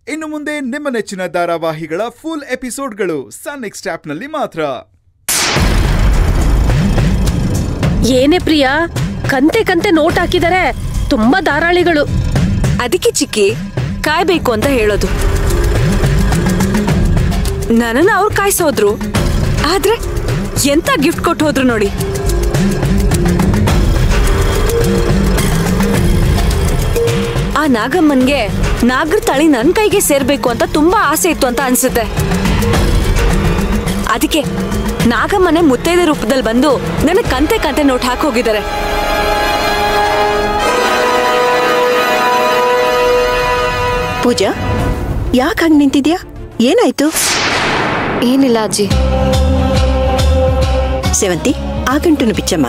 ಇನ್ನು ಮುಂದೆ ನಿಮ್ಮ ನೆಚ್ಚಿನ ಧಾರಾವಾಹಿಗಳ ಫುಲ್ ಎಪಿಸೋಡ್ಗಳು ಸನ್ ನೆಕ್ಸ್ಟ್ ಆಪ್ನಲ್ಲಿ ಮಾತ್ರ. ಏನೇ ಪ್ರಿಯಾ, ಕಂತೆ ಕಂತೆ ನೋಟ್ ಹಾಕಿದರೆ, ತುಂಬಾ ಧಾರಾಳಿಗಳು. ಅದಕ್ಕೆ ಚಿಕ್ಕಿ ಕಾಯ್ಬೇಕು ಅಂತ ಹೇಳೋದು. ನನ್ನನ್ನು ಅವ್ರು ಕಾಯಿಸೋದ್ರು, ಆದ್ರೆ ಎಂತ ಗಿಫ್ಟ್ ಕೊಟ್ಟು ಹೋದ್ರು ನೋಡಿ. ಆ ನಾಗಮ್ಮನ್ಗೆ ನಾಗರ ತಳಿ ನನ್ನ ಕೈಗೆ ಸೇರ್ಬೇಕು ಅಂತ ತುಂಬಾ ಆಸೆ ಇತ್ತು ಅಂತ ಅನ್ಸುತ್ತೆ. ಅದಕ್ಕೆ ನಾಗಮ್ಮನೆ ಮುತ್ತೈದೆ ರೂಪದಲ್ಲಿ ಬಂದು ನನಗೆ ಕಂತೆ ಕಂತೆ ನೋಟ್ ಹಾಕಿ ಹೋಗಿದ್ದಾರೆ. ಪೂಜಾ, ಯಾಕೆ ಹಂಗೆ ನಿಂತಿದ್ಯಾ? ಏನಾಯ್ತು? ಏನಿಲ್ಲ ಅಜ್ಜಿ. ಸೇವಂತಿ, ಆ ಗಂಟುನು ಬಿಚ್ಚಮ್ಮ.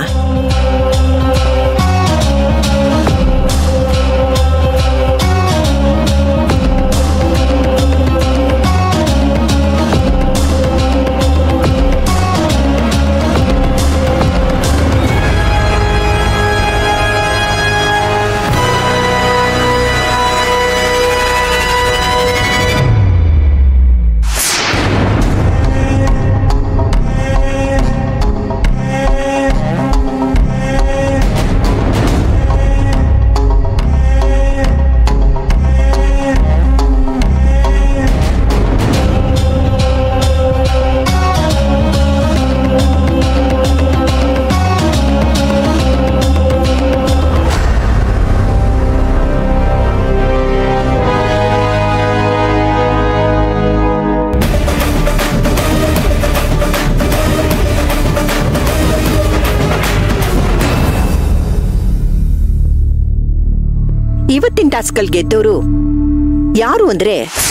ಇವತ್ತಿನ ಟಾಸ್ಕಲ್ ಗೆದ್ದವರು ಯಾರು ಅಂದ್ರೆ